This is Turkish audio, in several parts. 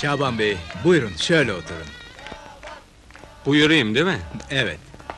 Şaban Bey, buyurun şöyle oturun. Buyurayım değil mi? Evet.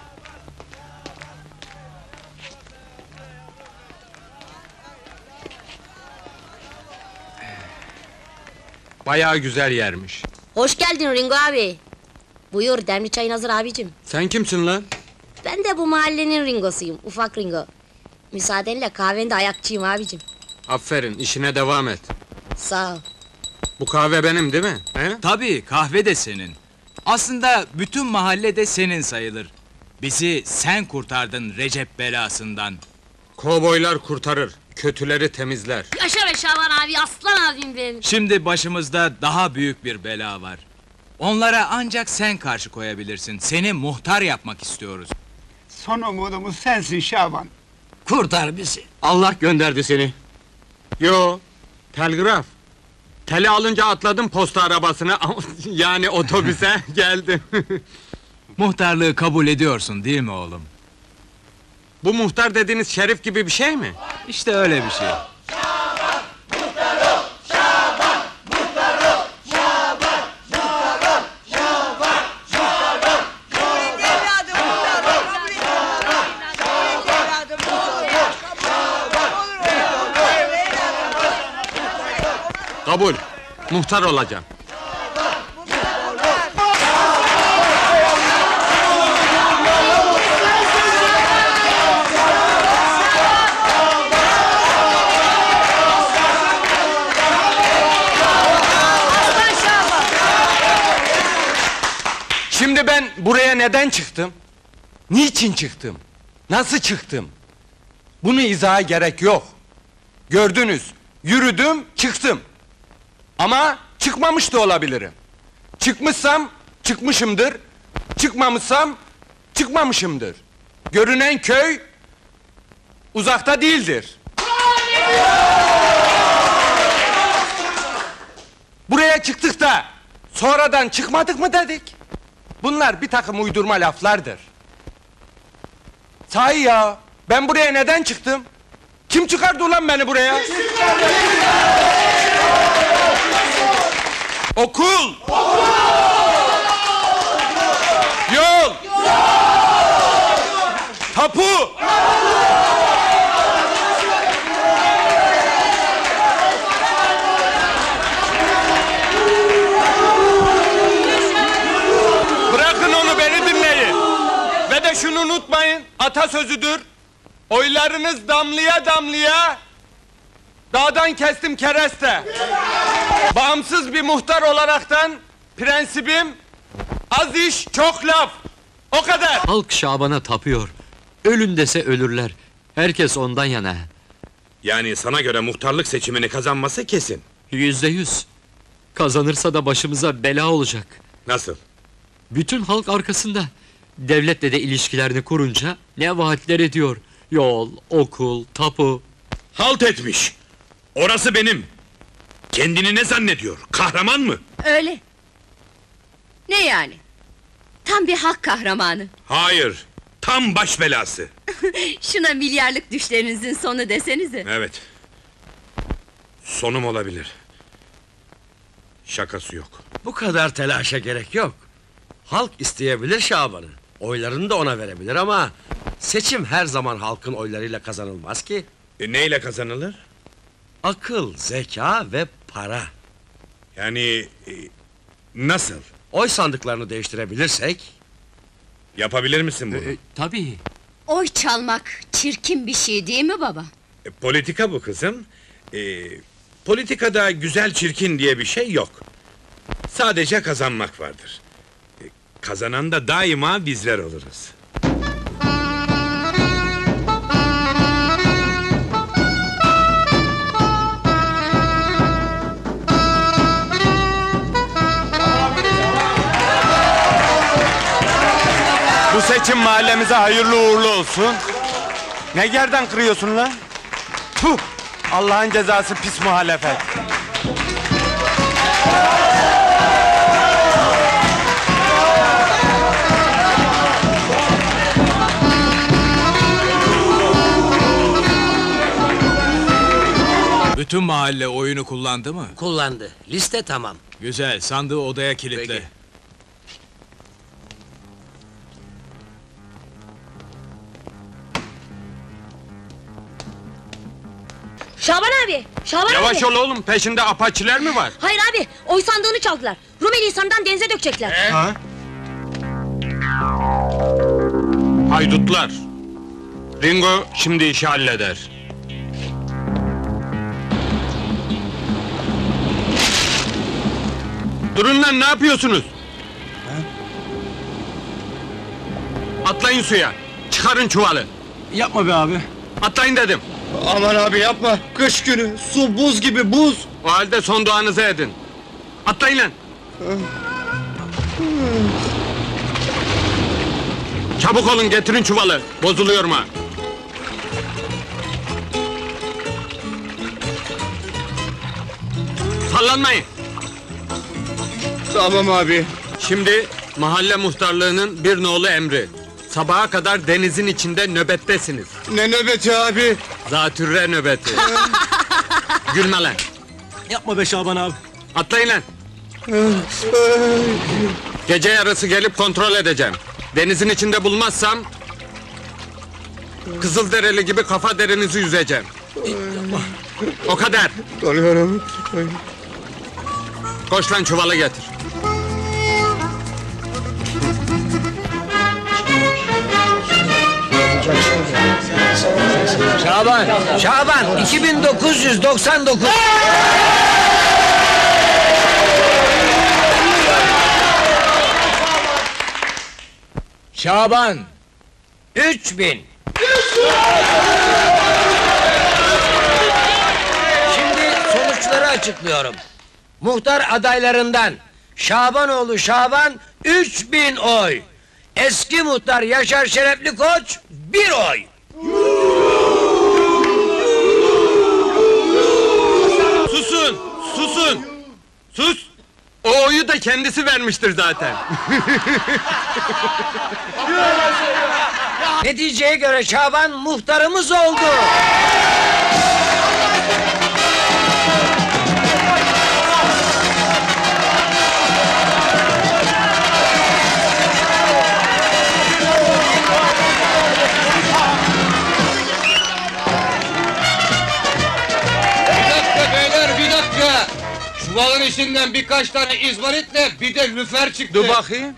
Bayağı güzel yermiş. Hoş geldin Ringo abi. Buyur, demli çayın hazır abicim. Sen kimsin lan? Ben de bu mahallenin Ringo'suyum, ufak Ringo. Müsaadenle kahvende ayakçıyım abicim. Aferin, işine devam et. Sağ ol. Bu kahve benim değil mi? He? Tabii, kahve de senin. Aslında bütün mahalle de senin sayılır. Bizi sen kurtardın Recep belasından. Kovboylar kurtarır, kötüleri temizler. Yaşa be Şaban abi, aslan abim benim. Şimdi başımızda daha büyük bir bela var. Onlara ancak sen karşı koyabilirsin. Seni muhtar yapmak istiyoruz. Son umudumuz sensin Şaban. Kurtar bizi. Allah gönderdi seni. Yo, telgraf. Teli alınca atladım posta arabasına, yani otobüse geldim. Muhtarlığı kabul ediyorsun değil mi oğlum? Bu muhtar dediğiniz şerif gibi bir şey mi? İşte öyle bir şey. Kabul, muhtar olacağım. Şimdi ben buraya neden çıktım? Niçin çıktım? Nasıl çıktım? Bunu izaha gerek yok. Gördünüz, yürüdüm, çıktım. Ama çıkmamış da olabilirim. Çıkmışsam çıkmışımdır. Çıkmamışsam çıkmamışımdır. Görünen köy uzakta değildir. Buraya çıktık da sonradan çıkmadık mı dedik? Bunlar bir takım uydurma laflardır. Sahi ya, ben buraya neden çıktım? Kim çıkardı ulan beni buraya? Okul! Yol! Tapu! Bırakın onu, beni dinleyin. Ve de şunu unutmayın, atasözüdür. Oylarınız damlaya damlaya dağdan kestim kereste. Bağımsız bir muhtar olaraktan prensibim az iş çok laf. O kadar. Halk Şaban'a tapıyor. Ölün dese ölürler. Herkes ondan yana. Yani sana göre muhtarlık seçimini kazanması kesin. %100. Kazanırsa da başımıza bela olacak. Nasıl? Bütün halk arkasında. Devletle de ilişkilerini kurunca ne vaatler ediyor. Yol, okul, tapu. Halt etmiş. Orası benim. Kendini ne zannediyor? Kahraman mı? Öyle. Ne yani? Tam bir halk kahramanı. Hayır. Tam baş belası. Şuna milyarlık düşlerinizin sonu desenize. Evet. Sonum olabilir. Şakası yok. Bu kadar telaşa gerek yok. Halk isteyebilir Şaban'ı. Oylarını da ona verebilir ama seçim her zaman halkın oylarıyla kazanılmaz ki. Neyle kazanılır? Akıl, zeka ve para. Yani nasıl? Oy sandıklarını değiştirebilirsek. Yapabilir misin bunu? Tabii. Oy çalmak çirkin bir şey değil mi baba? Politika bu kızım. Politikada güzel çirkin diye bir şey yok. Sadece kazanmak vardır. Kazanan da daima bizler oluruz. Bu seçim mahallemize hayırlı uğurlu olsun. Ne gerden kırıyorsun lan? Puh! Allah'ın cezası pis muhalefet. Bütün mahalle oyunu kullandı mı? Kullandı. Liste tamam. Güzel, sandığı odaya kilitle. Peki. Şaban abi! Şaban Yavaş abi! ol oğlum, peşinde apaçiler mi var? Hayır abi, oy sandığını çaldılar. Rumeli Hisar'dan denize dökecekler. Ha? Haydutlar. Ringo şimdi işi halleder. Durun lan, ne yapıyorsunuz? Atlayın suya, çıkarın çuvalı. Yapma be abi. Atlayın dedim. Aman abi yapma. Kış günü. Su buz gibi buz. O halde son duanızı edin. Atlayın lan. Çabuk olun, getirin çuvalı. Bozuluyorum ha. Sallanmayın. Tamam abi. Şimdi mahalle muhtarlığının bir nolu emri. Sabaha kadar denizin içinde nöbettesiniz. Ne nöbeti abi? Zatürre nöbeti. Gülme lan. Yapma be Şaban abi. Atlayın lan. Gece yarısı gelip kontrol edeceğim. Denizin içinde bulmazsam... Kızılderili gibi kafa derinizi yüzeceğim. O kadar. Tanıyorum. Koş lan, çuvalı getir. Şaban 2999. Şaban! 3000. Şimdi sonuçları açıklıyorum. Muhtar adaylarından Şabanoğlu Şaban 3000 oy. Eski muhtar Yaşar Şerefli Koç 1 oy. Susun! Susun! Sus! O oyu da kendisi vermiştir zaten. Neticeye göre Şaban muhtarımız oldu. Çuvalın içinden birkaç tane izmaritle bir de lüfer çıktı. Dur bakayım.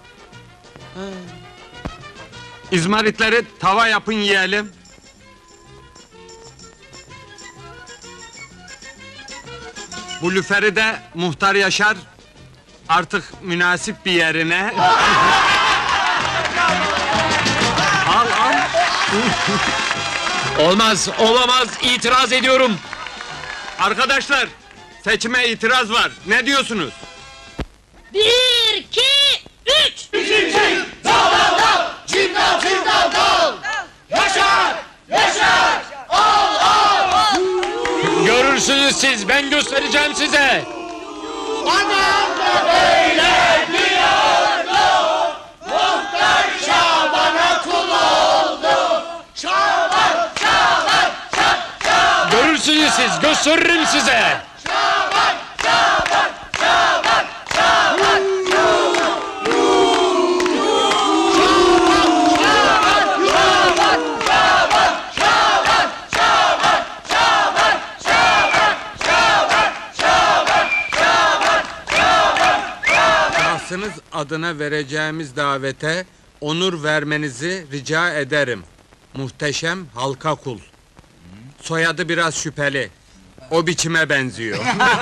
İzmaritleri tava yapın yiyelim. Bu lüferi de muhtar Yaşar artık münasip bir yerine... Al al. Olmaz, olamaz, itiraz ediyorum. Arkadaşlar, seçime itiraz var. Ne diyorsunuz? 1, 2, 3! Görürsünüz siz, ben göstereceğim size. Görürsünüz siz, gösteririm size. Şahsınız adına vereceğimiz davete onur vermenizi rica ederim. Muhteşem Halka Kul. Soyadı biraz şüpheli. O biçime benziyor.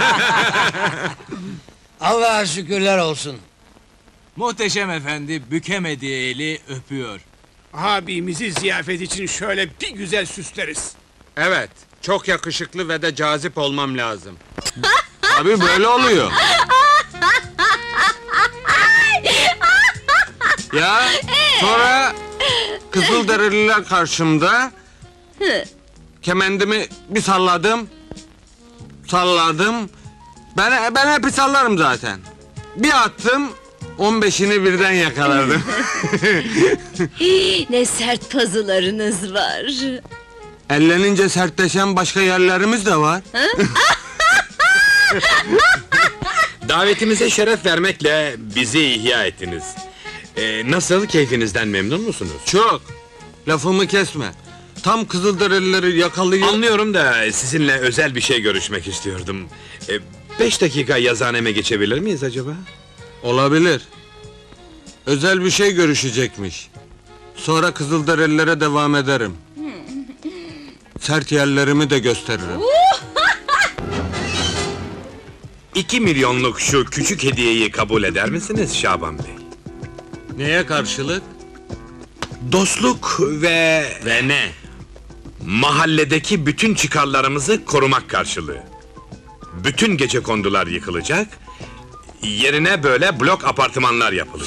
Allah'a şükürler olsun. Muhteşem efendi bükemediği eli öpüyor. Abimizi ziyafet için şöyle bir güzel süsleriz. Evet, çok yakışıklı ve de cazip olmam lazım. Abi böyle oluyor. Ya sonra Kızılderililer karşımda kemendimi bir salladım. Ben hep sallarım zaten. Bir attım 15'ini birden yakaladım. Ne sert pazılarınız var. Ellenince sertleşen başka yerlerimiz de var. Davetimize şeref vermekle bizi ihya ettiniz. Nasıl, keyfinizden memnun musunuz? Çok. Lafımı kesme. Tam Kızılderilileri yakalıyor. Anlıyorum da sizinle özel bir şey görüşmek istiyordum. 5 dakika yazıhaneme geçebilir miyiz acaba? Olabilir. Özel bir şey görüşecekmiş. Sonra Kızılderililere devam ederim. Sert yerlerimi de gösteririm. 2 milyonluk şu küçük hediyeyi kabul eder misiniz Şaban Bey? Neye karşılık? Dostluk ve ne? mahalledeki bütün çıkarlarımızı korumak karşılığı. Bütün gecekondular yıkılacak, yerine böyle blok apartmanlar yapılacak.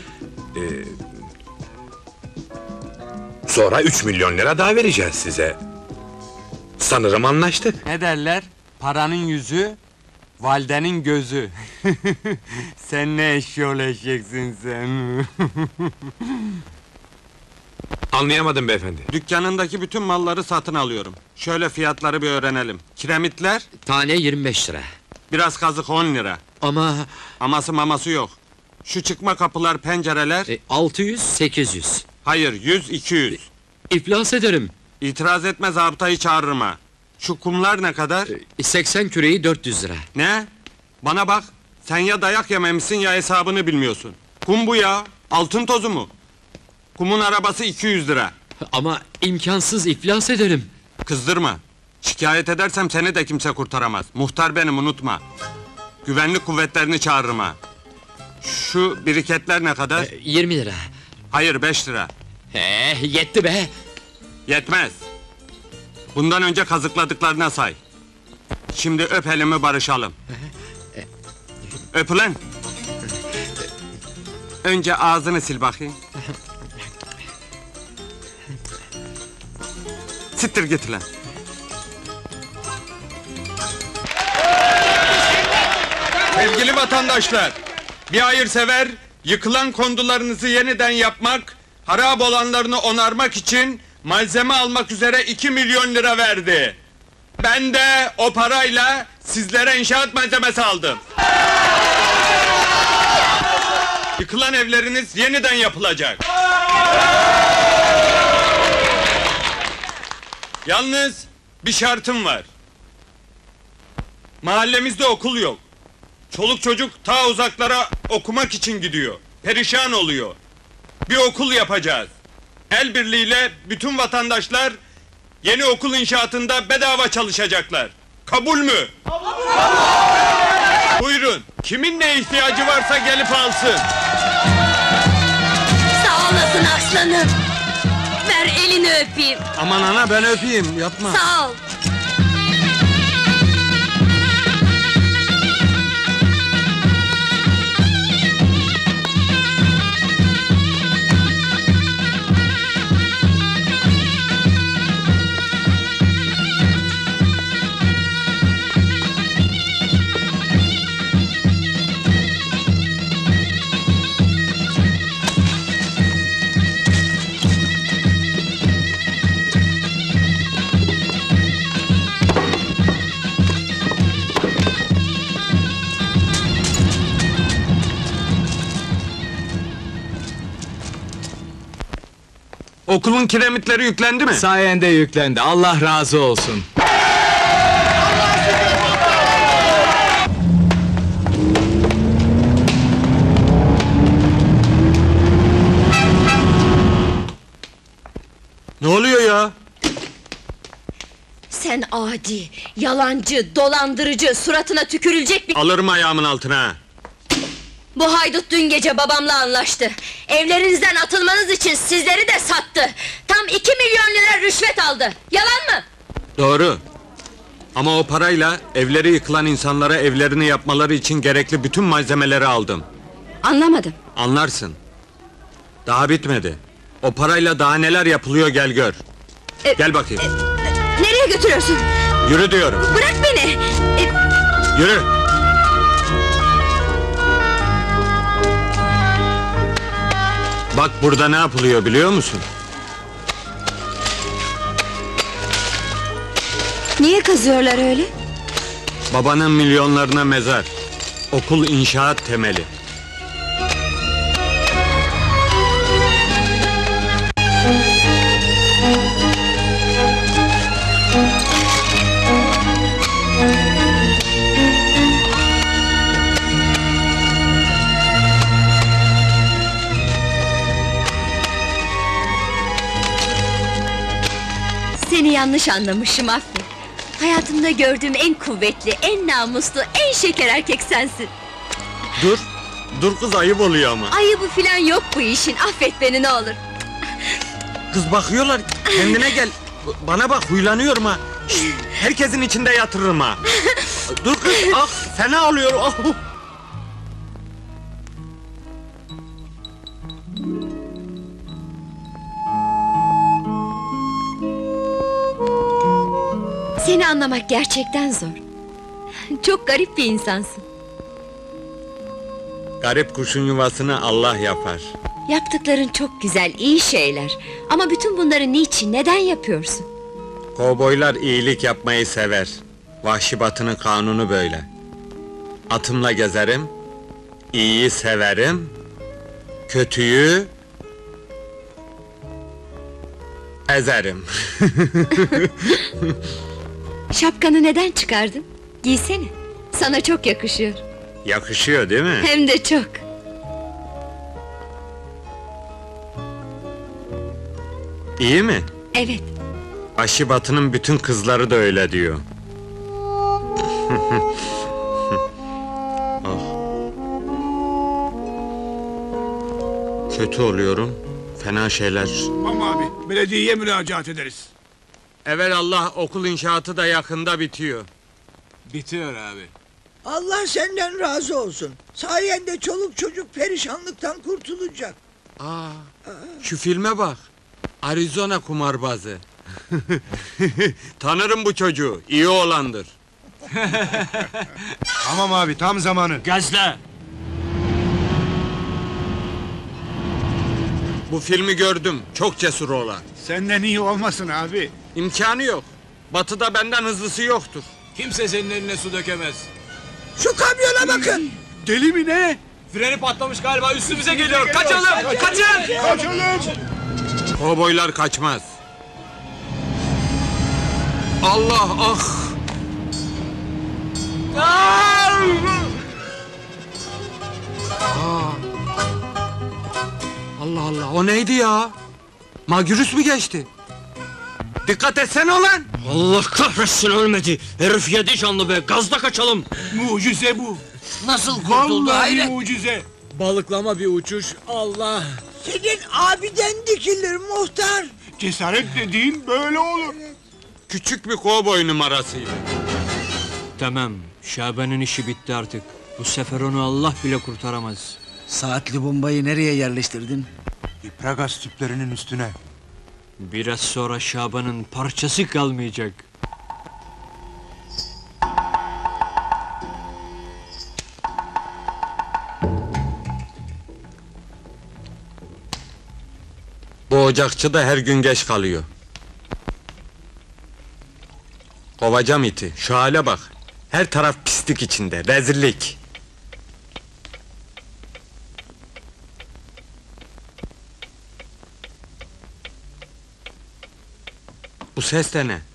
Sonra 3 milyon lira daha vereceğiz size. Sanırım anlaştık. Ne derler? Paranın yüzü, validenin gözü. Sen ne eşyol eşeksin sen. Anlayamadım beyefendi. Dükkanındaki bütün malları satın alıyorum. Şöyle fiyatları bir öğrenelim. Kiremitler, Tane 25 lira. biraz kazık 10 lira. Ama Aması maması yok. Şu çıkma kapılar, pencereler, 600, 800. hayır 100, 200. İflas ederim. İtiraz etme, zabıtayı çağırırım ha. Şu kumlar ne kadar? 80 küreği 400 lira. Ne? Bana bak, sen ya dayak yememişsin ya hesabını bilmiyorsun. Kum bu ya, altın tozu mu? Kumun arabası 200 lira. Ama imkansız, iflas ederim. Kızdırma. Şikayet edersem seni de kimse kurtaramaz. Muhtar benim, unutma. Güvenlik kuvvetlerini çağırırım ha. Şu biriketler ne kadar? 20 lira. Hayır, 5 lira. Yetti be. Yetmez. Bundan önce kazıkladıklarına say. Şimdi öp elimi, barışalım. Öp ulan! Önce ağzını sil bakayım. Siktir git lan! Sevgili vatandaşlar! Bir hayırsever, yıkılan kondularınızı yeniden yapmak, harap olanlarını onarmak için malzeme almak üzere 2 milyon lira verdi. Ben de o parayla sizlere inşaat malzemesi aldım. Yıkılan evleriniz yeniden yapılacak. Yalnız bir şartım var. Mahallemizde okul yok. Çoluk çocuk ta uzaklara okumak için gidiyor. Perişan oluyor. Bir okul yapacağız. El birliğiyle bütün vatandaşlar yeni okul inşaatında bedava çalışacaklar. Kabul mü? Buyurun. Kimin ne ihtiyacı varsa gelip alsın. Sağ olasın aslanım. Ver elini öpeyim. Aman ana, ben öpeyim, yapma. Sağ ol. Okulun kiremitleri yüklendi mi? Sayende yüklendi, Allah razı olsun. Ne oluyor ya? Sen adi, yalancı, dolandırıcı, suratına tükürülecek bir... Alırım ayağımın altına. Bu haydut dün gece babamla anlaştı. Evlerinizden atılmanız için sizleri de sattı. Tam 2 milyon lira rüşvet aldı. Yalan mı? Doğru. Ama o parayla evleri yıkılan insanlara evlerini yapmaları için gerekli bütün malzemeleri aldım. Anlamadım. Anlarsın. Daha bitmedi. O parayla daha neler yapılıyor, gel gör. Gel bakayım. Nereye götürüyorsun? Yürü diyorum. Bırak beni. Yürü. Bak burada ne yapılıyor biliyor musun? Niye kazıyorlar öyle? Babanın milyonlarına mezar. Okul inşaat temeli. Seni yanlış anlamışım, affet. Hayatımda gördüğüm en kuvvetli, en namuslu, en şeker erkek sensin. Dur kız, ayıp oluyor ama. Ayıbı filan yok bu işin, affet beni ne olur. Kız bakıyorlar, kendine gel. Bana bak, huylanıyorum ha. Şşt, herkesin içinde yatırırım ha. Dur kız, ah fena oluyor. Ah. Seni anlamak gerçekten zor. Çok garip bir insansın. Garip kuşun yuvasını Allah yapar. Yaptıkların çok güzel, iyi şeyler. Ama bütün bunları niçin, neden yapıyorsun? Kovboylar iyilik yapmayı sever. Vahşi Batı'nın kanunu böyle. Atımla gezerim, iyiyi severim, kötüyü ezerim. Şapkanı neden çıkardın? Giysene. Sana çok yakışıyor. Yakışıyor değil mi? Hem de çok. İyi mi? Evet. Vahşi Batı'nın bütün kızları da öyle diyor. Ah. Kötü oluyorum. Fena şeyler. Tamam abi, belediyeye müracaat ederiz. Evelallah okul inşaatı da yakında bitiyor. Bitiyor abi. Allah senden razı olsun. Sayende çoluk çocuk perişanlıktan kurtulacak. Şu filme bak. Arizona kumarbazı. Tanırım bu çocuğu. İyi oğlandır. Tamam abi, tam zamanı. Gazla! Bu filmi gördüm. Çok cesur oğlan. Senden iyi olmasın abi. İmkanı yok. Batı'da benden hızlısı yoktur. Kimse senin eline su dökemez. Şu kamyona bakın. Deli mi ne? Freni patlamış galiba, üstümüze geliyor. Kaçalım! Kaçın! Kaçalım! Kovboylar kaçmaz. Allah ah! Allah Allah, o neydi ya? Magürüs mü geçti? Dikkat etsene ulan! Allah kahretsin, ölmedi! Herif yedi canlı be, gazla kaçalım! Mucize bu. Nasıl kurtuldu Vallahi hayret? mucize. Balıklama bir uçuş, Allah! Senin abiden dikilir muhtar. Cesaret dediğin böyle olur. Küçük bir kovboy numarasıydı. Tamam, Şaban'ın işi bitti artık. Bu sefer onu Allah bile kurtaramaz. Saatli bombayı nereye yerleştirdin? İpragas tüplerinin üstüne. Biraz sonra Şaban'ın parçası kalmayacak. Bu ocakçı da her gün geç kalıyor. Kovacağım iti. Şu hale bak. Her taraf pislik içinde. Rezillik. Bu ses de ne?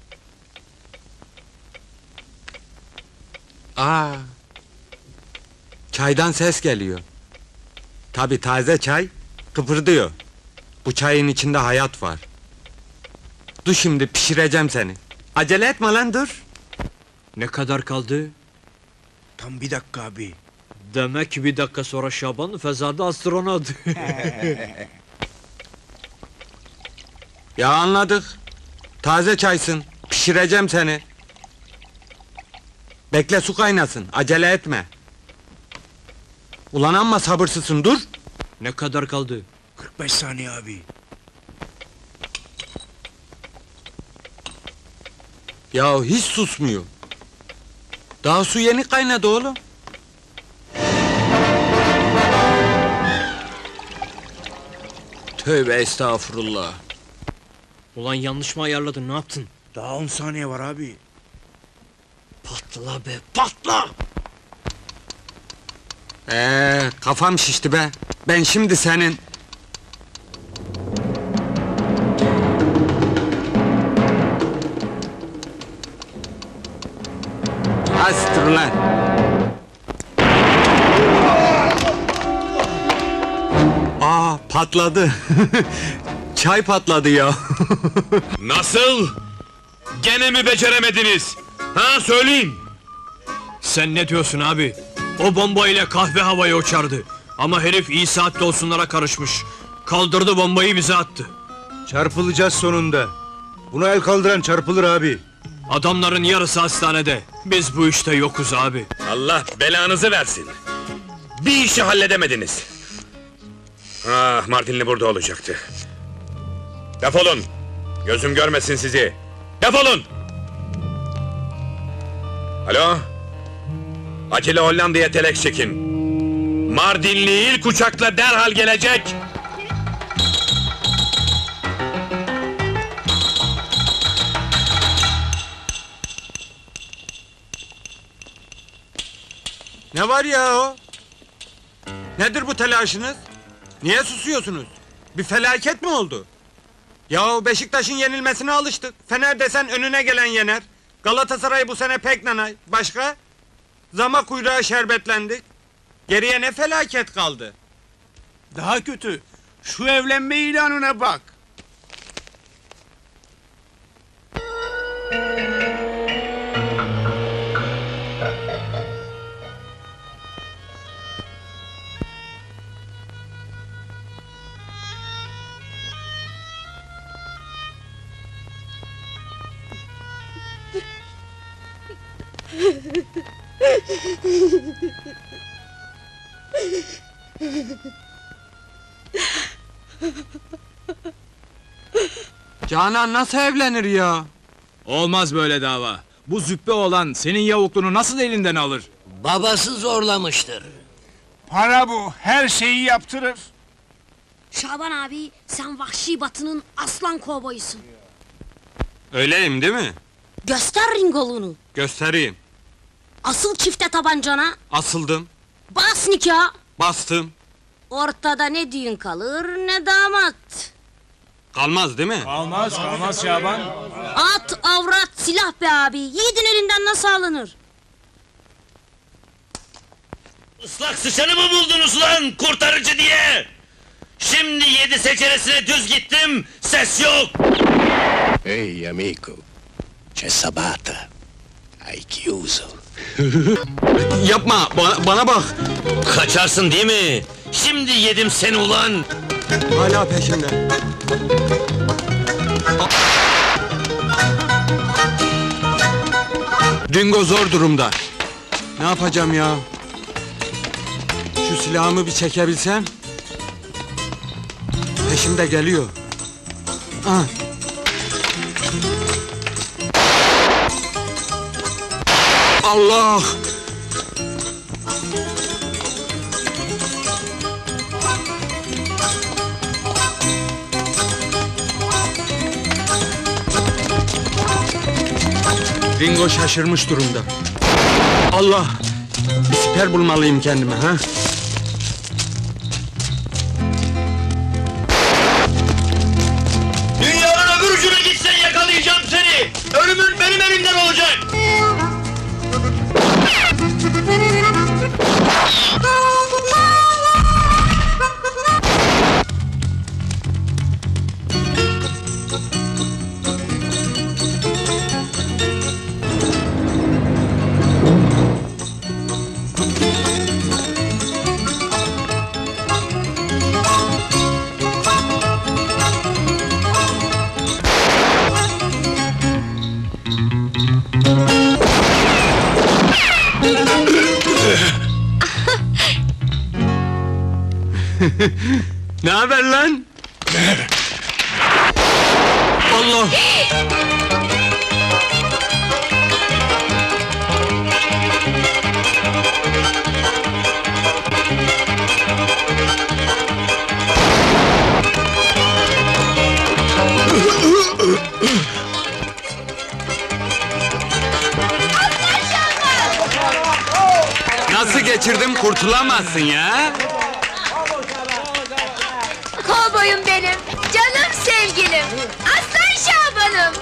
Çaydan ses geliyor. Tabii taze çay kıpırdıyor. Bu çayın içinde hayat var. Dur şimdi pişireceğim seni. Acele etme lan, dur. Ne kadar kaldı? Tam bir dakika abi. Demek ki bir dakika sonra Şaban fezada astronot. Ya anladık. Taze çaysın. Pişireceğim seni. Bekle su kaynasın. Acele etme. Ulan amma sabırsızsın, dur. Ne kadar kaldı? 45 saniye abi. Ya hiç susmuyor. Daha su yeni kaynadı oğlum. Tövbe estağfurullah. Ulan yanlış mı ayarladın, ne yaptın? Daha 10 saniye var abi. Patla be, patla! Kafam şişti be. Ben şimdi senin... Astır lan! Patladı. Çay patladı ya. Nasıl? Gene mi beceremediniz? Ha, söyleyin! Sen ne diyorsun abi? O bombayla kahve havaya uçardı. Ama herif iyi saatte olsunlara karışmış. Kaldırdı bombayı bize attı. Çarpılacağız sonunda. Buna el kaldıran çarpılır abi. Adamların yarısı hastanede. Biz bu işte yokuz abi. Allah belanızı versin. Bir işi halledemediniz. Ah, Mardinli burada olacaktı. Defolun! Gözüm görmesin sizi! Defolun! Alo? Acele Hollanda'ya telek çekin. Mardinli ilk uçakla derhal gelecek. Ne var ya o? Nedir bu telaşınız? Niye susuyorsunuz? Bir felaket mi oldu? Ya Beşiktaş'ın yenilmesine alıştık. Fener desen önüne gelen yener. Galatasaray bu sene pek nanay. Başka? Zama kuyruğa şerbetlendik. Geriye ne felaket kaldı? Daha kötü. Şu evlenme ilanına bak. Canan nasıl evlenir ya? Olmaz böyle dava. Bu züppe olan senin yavukluğunu nasıl elinden alır? Babası zorlamıştır. Para bu. Her şeyi yaptırır. Şaban abi, sen Vahşi Batı'nın aslan kovboyusun. Öyleyim değil mi? Göster ringoluğunu. Göstereyim. Asıl çifte tabancana. Asıldım, Bas nikah. bastım. Ortada ne düğün kalır ne damat. Kalmaz değil mi? Kalmaz Şaban. At, avrat, silah be abi. Yiğidin elinden nasıl alınır? Islak sıçanı mı buldunuz lan kurtarıcı diye? Şimdi 7 seçenesine düz gittim, ses yok! Ehi amico, c'è Sabata. Hai chiuso. Yapma, bana bak. Kaçarsın değil mi? Şimdi yedim seni ulan! Hala peşimde. Ringo zor durumda. Ne yapacağım ya? Şu silahımı bir çekebilsem. Peşimde geliyor. Ah. Allah! Ringo şaşırmış durumda. Allah! Bir siper bulmalıyım kendime, ha? Dünyanın öbür ucuna gitsen yakalayacağım seni! Ölümün benim elimden olacak! Ne haber lan? Allah! kurtulamazsın ya. Kovboyum benim, canım sevgilim, aslan Şaban'ım.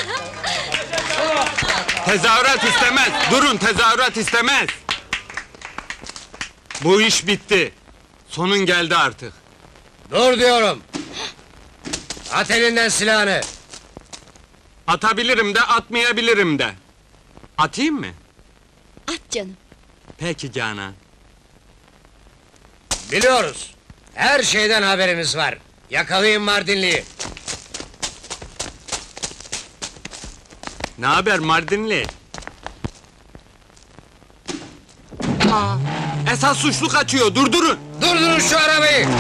Tezahürat istemez. Durun, tezahürat istemez. Bu iş bitti. Sonun geldi artık. Dur diyorum. At elinden silahını. Atabilirim de, atmayabilirim de. Atayım mı? At canım. Peki Canan. Biliyoruz. Her şeyden haberimiz var. Yakalayın Mardinli'yi. Ne haber Mardinli? Esas suçlu kaçıyor, durdurun! Durdurun şu arabayı!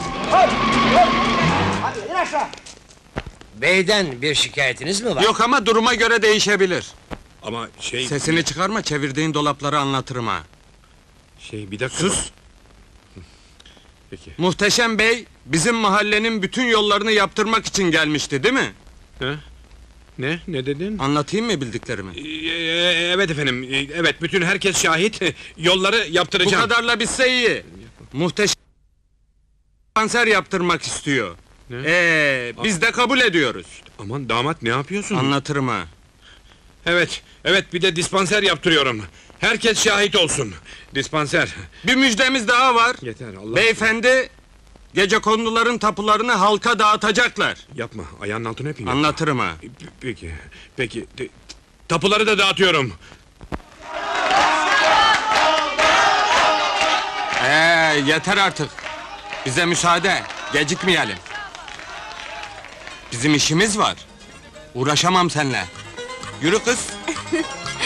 Beyden bir şikayetiniz mi var? Yok ama duruma göre değişebilir. Ama Sesini çıkarma, çevirdiğin dolapları anlatırım ha. bir dakika. Sus! Peki. Muhteşem Bey, bizim mahallenin bütün yollarını yaptırmak için gelmişti, değil mi? Ne dedin? Anlatayım mı bildiklerimi? Evet efendim, evet bütün herkes şahit. Yolları Bu yaptıracağım. kadarla bitse iyi. Muhteşem kanser yaptırmak istiyor. Biz de kabul ediyoruz. Aman damat ne yapıyorsun? Anlatırım ha. Evet bir de dispanser yaptırıyorum. Herkes şahit olsun. Dispanser. Bir müjdemiz daha var. Yeter Allah. Beyefendi, gecekonduların tapularını halka dağıtacaklar. Yapma, ayağının altına öpeyim. Anlatırım ha. Peki. Tapuları da dağıtıyorum. Yeter artık. Bize müsaade, gecikmeyelim. Bizim işimiz var. Uğraşamam seninle. Yürü kız.